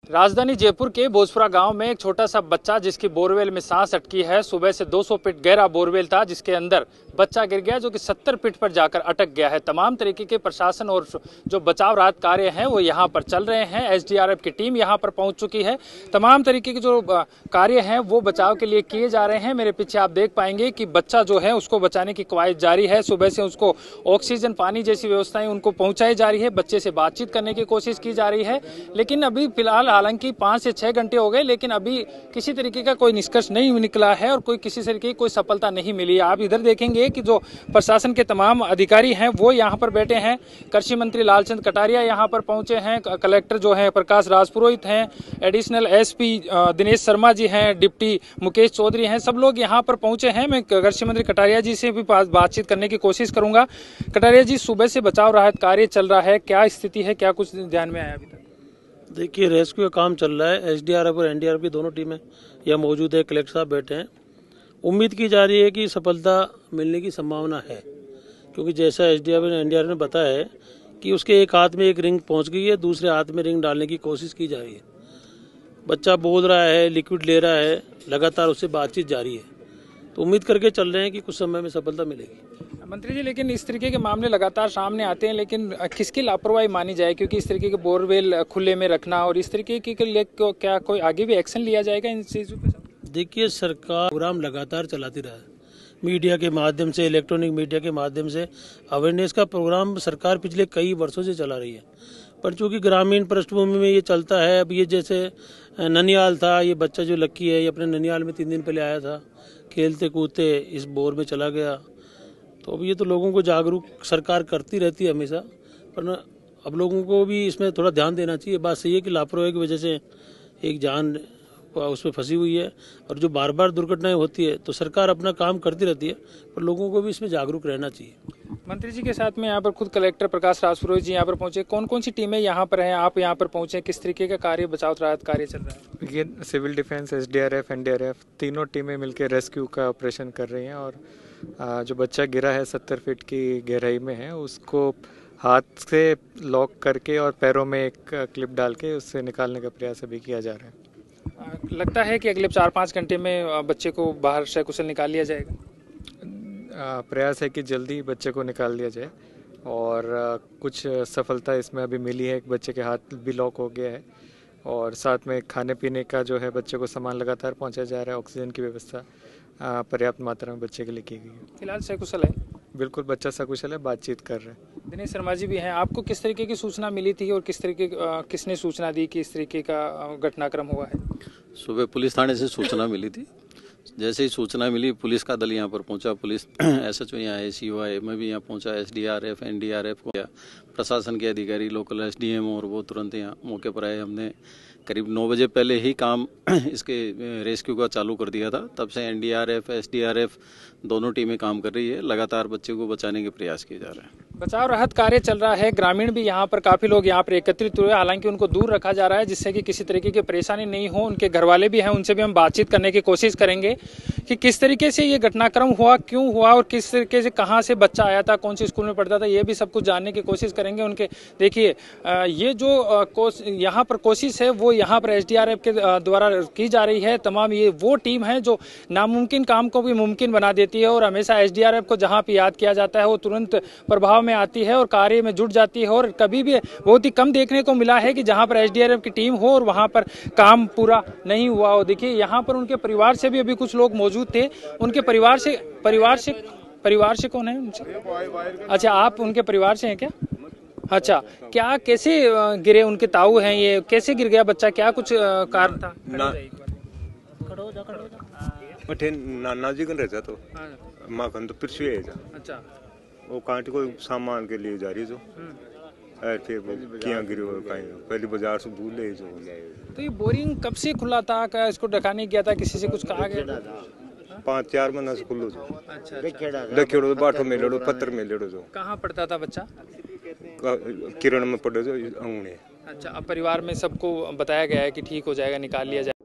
राजधानी जयपुर के भोजपुरा गांव में एक छोटा सा बच्चा जिसकी बोरवेल में सांस अटकी है। सुबह से 200 फीट गहरा बोरवेल था जिसके अंदर बच्चा गिर गया जो कि 70 फीट पर जाकर अटक गया है। तमाम तरीके के प्रशासन और जो बचाव राहत कार्य हैं वो यहां पर चल रहे हैं। एसडीआरएफ की टीम यहां पर पहुंच चुकी है। तमाम तरीके के जो कार्य हैं वो बचाव के लिए किए जा रहे हैं। मेरे पीछे आप देख पाएंगे कि बच्चा जो है उसको बचाने की कवायद जारी है। सुबह से उसको ऑक्सीजन, पानी जैसी व्यवस्थाएं उनको पहुंचाई जा रही है। बच्चे से बातचीत करने की कोशिश की जा रही है, लेकिन अभी फिलहाल हालांकि 5 से 6 घंटे हो गए, लेकिन अभी किसी तरीके का कोई निष्कर्ष नहीं निकला है और कोई किसी तरीके की कोई सफलता नहीं मिली है। आप इधर देखेंगे कि जो प्रशासन के तमाम अधिकारी हैं वो यहाँ पर बैठे हैं। कृषि मंत्री लालचंद कटारिया यहाँ पर पहुंचे हैं, कलेक्टर जो है प्रकाश राजपुरोहित हैं, एडिशनल एसपी दिनेश शर्मा जी हैं, डिप्टी मुकेश चौधरी हैं, सब लोग यहाँ पर पहुंचे हैं। मैं कृषि मंत्री कटारिया जी से भी बातचीत करने की कोशिश करूंगा। कटारिया जी, सुबह से बचाव राहत कार्य चल रहा है, क्या स्थिति है, क्या कुछ ध्यान में आया अभी तक? देखिए, रेस्क्यू का काम चल रहा है। एसडीआरएफ और एनडीआरएफ की दोनों टीमें यहाँ मौजूद है। कलेक्टर साहब बैठे हैं। उम्मीद की जा रही है कि सफलता मिलने की संभावना है, क्योंकि जैसा एसडीआरएफ और एनडीआरएफ ने बताया है कि उसके एक हाथ में एक रिंग पहुंच गई है, दूसरे हाथ में रिंग डालने की कोशिश की जा रही है। बच्चा बोल रहा है, लिक्विड ले रहा है, लगातार उससे बातचीत जारी है। तो उम्मीद करके चल रहे हैं कि कुछ समय में सफलता मिलेगी। मंत्री जी, लेकिन इस तरीके के मामले लगातार सामने आते हैं, लेकिन किसकी लापरवाही मानी जाए? क्योंकि इस तरीके के बोरवेल खुले में रखना और इस तरीके की क्या कोई आगे भी एक्शन लिया जाएगा इन चीजों पे? देखिए, सरकार प्रोग्राम लगातार चलाती रहा है, मीडिया के माध्यम से, इलेक्ट्रॉनिक मीडिया के माध्यम से अवेयरनेस का प्रोग्राम सरकार पिछले कई वर्षों से चला रही है। पर चूंकि ग्रामीण पृष्ठभूमि में ये चलता है, अब ये जैसे ननियाल था, ये बच्चा जो लक्की है, ये अपने ननियाल में 3 दिन पहले आया था, खेलते कूदते इस बोर में चला गया। तो अब ये तो लोगों को जागरूक सरकार करती रहती है हमेशा, पर अब लोगों को भी इसमें थोड़ा ध्यान देना चाहिए। बात सही है कि लापरवाही की वजह से एक जान उसमें फंसी हुई है, और जो बार बार दुर्घटनाएं होती है तो सरकार अपना काम करती रहती है, पर लोगों को भी इसमें जागरूक रहना चाहिए। मंत्री जी के साथ में यहाँ पर खुद कलेक्टर प्रकाश राजपुरोहित जी यहाँ पर पहुंचे। कौन कौन सी टीमें यहाँ पर हैं, आप यहाँ पर पहुंचे, किस तरीके का कार्य, बचाव राहत कार्य चल रहा है? ये सिविल डिफेंस, एसडीआरएफ, एनडीआरएफ तीनों टीमें मिलकर रेस्क्यू का ऑपरेशन कर रही हैं। और जो बच्चा गिरा है 70 फीट की गहराई में है, उसको हाथ से लॉक करके और पैरों में एक क्लिप डाल के उससे निकालने का प्रयास अभी किया जा रहा है। लगता है कि अगले 4-5 घंटे में बच्चे को बाहर सकुशल निकाल लिया जाएगा। प्रयास है कि जल्दी बच्चे को निकाल दिया जाए, और कुछ सफलता इसमें अभी मिली है। एक बच्चे के हाथ भी लॉक हो गया है, और साथ में खाने पीने का जो है बच्चे को सामान लगातार पहुंचाया जा रहा है। ऑक्सीजन की व्यवस्था पर्याप्त मात्रा में बच्चे के लिए की गई है। फिलहाल सकुशल है? बिल्कुल, बच्चा सकुशल है, बातचीत कर रहे हैं। दिनेश शर्मा जी भी हैं। आपको किस तरीके की सूचना मिली थी और किसने सूचना दी कि इस तरीके का घटनाक्रम हुआ है? सुबह पुलिस थाने से सूचना मिली थी। जैसे ही सूचना मिली, पुलिस का दल यहाँ पर पहुंचा। पुलिस एसएचओ यहाँ आए, सीओ आए, मैं भी यहाँ पहुंचा, एसडीआरएफ, एनडीआरएफ, प्रशासन के अधिकारी, लोकल एसडीएम, और वो तुरंत यहाँ मौके पर आए। हमने करीब 9 बजे पहले ही काम इसके रेस्क्यू का चालू कर दिया था। तब से एनडीआरएफ, एसडीआरएफ दोनों टीमें काम कर रही है। लगातार बच्चे को बचाने के प्रयास किए जा रहे हैं। बचाव राहत कार्य चल रहा है। ग्रामीण भी यहाँ पर काफी लोग यहाँ पर एकत्रित हुए, हालांकि उनको दूर रखा जा रहा है जिससे कि किसी तरीके की परेशानी नहीं हो। उनके घर वाले भी हैं, उनसे भी हम बातचीत करने की कोशिश करेंगे कि किस तरीके से ये घटनाक्रम हुआ, क्यों हुआ, और किस तरीके से कहाँ से बच्चा आया था, कौन सी स्कूल में पढ़ता था, ये भी सब कुछ जानने की कोशिश करेंगे उनके। देखिए, ये जो यहाँ पर कोशिश है वो यहाँ पर एसडीआरएफ के द्वारा की जा रही है। तमाम ये वो टीम है जो नामुमकिन काम को भी मुमकिन बना देती है, और हमेशा एसडीआरएफ को जहाँ पे याद किया जाता है वो तुरंत प्रभाव में आती है और कार्य में जुट जाती है। और कभी भी बहुत ही कम देखने को मिला है कि जहाँ पर एसडीआरएफ की टीम हो और वहाँ पर काम पूरा नहीं हुआ हो। देखिए, यहाँ पर उनके परिवार से भी अभी कुछ लोग मौजूद थे। उनके परिवार से कौन है उनसे? अच्छा, आप उनके परिवार से हैं क्या? अच्छा, क्या कैसे गिरे? उनके ताऊ हैं, ये कैसे गिर गया बच्चा, क्या कुछ कारण था? नाना जी कन रहता तो माँ कन तो पृथ्वी है। अच्छा, वो कांटे को सामान के लिए जा रही जो फिर किया गिरी और पहले बाजार से भूल ले जो। तो ये बोरिंग कब से खुला था? क्या इसको ढकाने गया था? किसी से कुछ कहा गया? 5-4 महीना से खुल्लो जो। अच्छा, लखेड़ो बाठो में लेड़ो, पत्थर में लेड़ो जो। कहाँ पढ़ता था बच्चा? किरण में पड़े जो अंगूने। अच्छा, अब परिवार में सबको बताया गया है कि ठीक हो जाएगा, निकाल लिया जाएगा।